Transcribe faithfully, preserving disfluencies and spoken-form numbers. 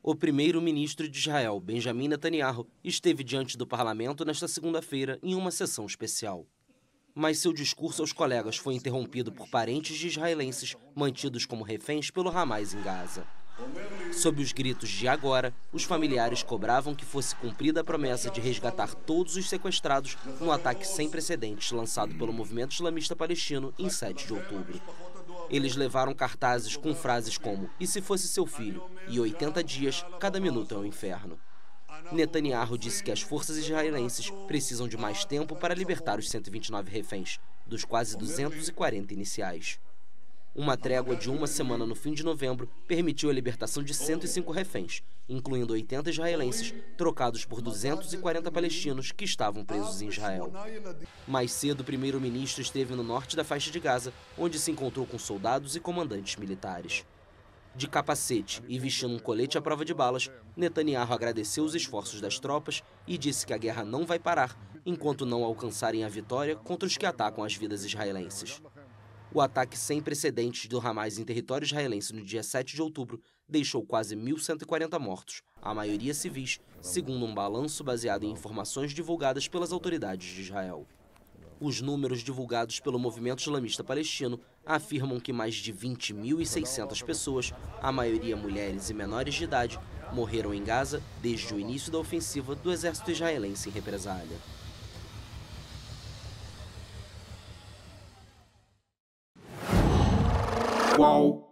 O primeiro-ministro de Israel, Benjamin Netanyahu, esteve diante do parlamento nesta segunda-feira em uma sessão especial. Mas seu discurso aos colegas foi interrompido por parentes de israelenses mantidos como reféns pelo Hamas em Gaza. Sob os gritos de agora, os familiares cobravam que fosse cumprida a promessa de resgatar todos os sequestrados no ataque sem precedentes lançado pelo movimento islamista palestino em sete de outubro. Eles levaram cartazes com frases como "e se fosse seu filho" e oitenta dias, cada minuto é um inferno. Netanyahu disse que as forças israelenses precisam de mais tempo para libertar os cento e vinte e nove reféns, dos quase duzentos e quarenta iniciais. Uma trégua de uma semana no fim de novembro permitiu a libertação de cento e cinco reféns, incluindo oitenta israelenses, trocados por duzentos e quarenta palestinos que estavam presos em Israel. Mais cedo, o primeiro-ministro esteve no norte da faixa de Gaza, onde se encontrou com soldados e comandantes militares. De capacete e vestindo um colete à prova de balas, Netanyahu agradeceu os esforços das tropas e disse que a guerra não vai parar enquanto não alcançarem a vitória contra os que atacam as vidas israelenses. O ataque sem precedentes do Hamas em território israelense no dia sete de outubro deixou quase mil cento e quarenta mortos, a maioria civis, segundo um balanço baseado em informações divulgadas pelas autoridades de Israel. Os números divulgados pelo movimento islamista palestino afirmam que mais de vinte mil e seiscentas pessoas, a maioria mulheres e menores de idade, morreram em Gaza desde o início da ofensiva do exército israelense em represália. Qual?